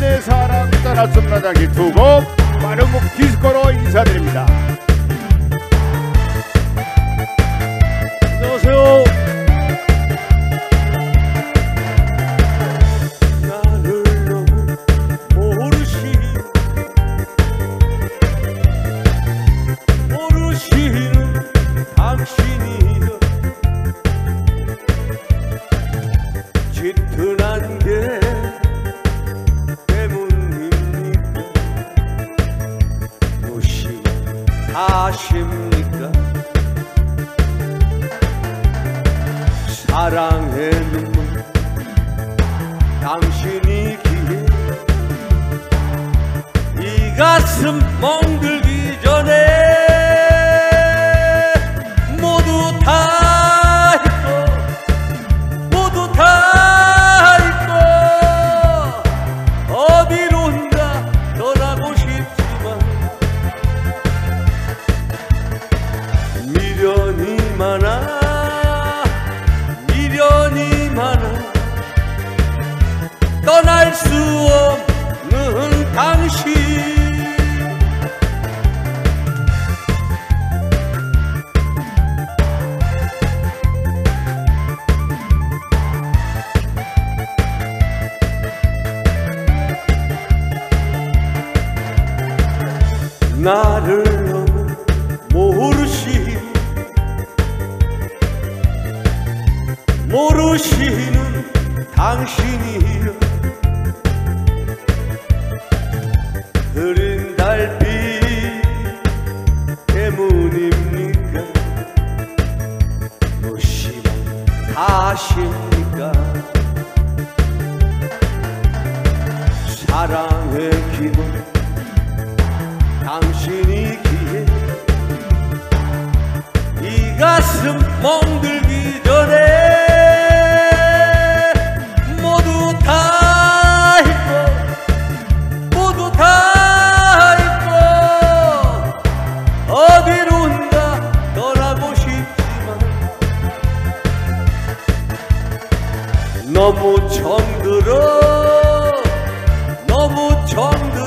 내 사랑 떠날 수 없는 장기 두 곡 빠른 곡 디스코로 인사드립니다. 안녕하세요. 나를 너무 모르시는 당신이여 짙은 안개 때문입니까? 무심하십니까? 사랑의 눈물 당신이기에 이 가슴 멍들기 전에 모두 다 잊고 모두 다 잊고 어디론가 떠나고 싶지만 미련이 많아 떠날 수 없는 당신 나를 너무 모르시는 당신이여 흐린 달빛 때문입니까? 무심하십니까? 사랑의 기본 당신이기에 이 가슴 멍들기 전에 모두 다 잊고 모두 다 잊고 어디론가 떠나고 싶지만 너무 정들어